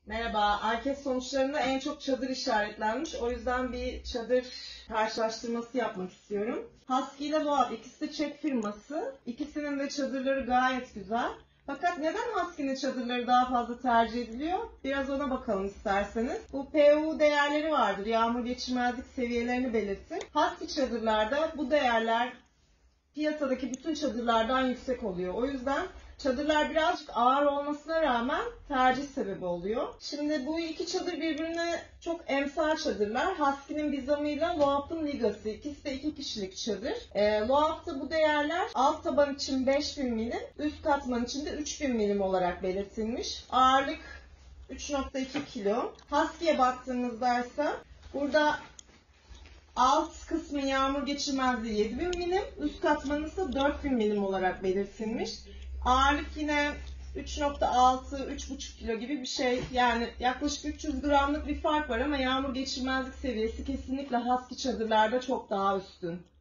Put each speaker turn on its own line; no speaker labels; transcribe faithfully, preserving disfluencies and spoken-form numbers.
Merhaba, anket sonuçlarında en çok çadır işaretlenmiş. O yüzden bir çadır karşılaştırması yapmak istiyorum. Husky ile Loab, ikisi de Çek firması. İkisinin de çadırları gayet güzel. Fakat neden Husky'nin çadırları daha fazla tercih ediliyor? Biraz ona bakalım isterseniz. Bu P U değerleri vardır. Yağmur geçirmezlik seviyelerini belirtir. Husky çadırlarda bu değerler piyasadaki bütün çadırlardan yüksek oluyor. O yüzden çadırlar birazcık ağır olmasına rağmen tercih sebebi oluyor. Şimdi bu iki çadır birbirine çok emsal çadırlar. Husky'nin Bizam'ıyla Loab'ın Liga'sı. İkisi de iki kişilik çadır. E, Loab'da bu değerler alt taban için beş bin milim, üst katman için de üç bin milim olarak belirtilmiş. Ağırlık üç nokta iki kilo. Husky'ye baktığımızda ise burada alt kısmı yağmur geçirmezliği yedi bin milim, üst katmanı ise dört bin milim olarak belirtilmiş. Ağırlık yine üç nokta altı üç buçuk kilo gibi bir şey. Yani yaklaşık üç yüz gramlık bir fark var ama yağmur geçirmezlik seviyesi kesinlikle Husky çadırlarda çok daha üstün.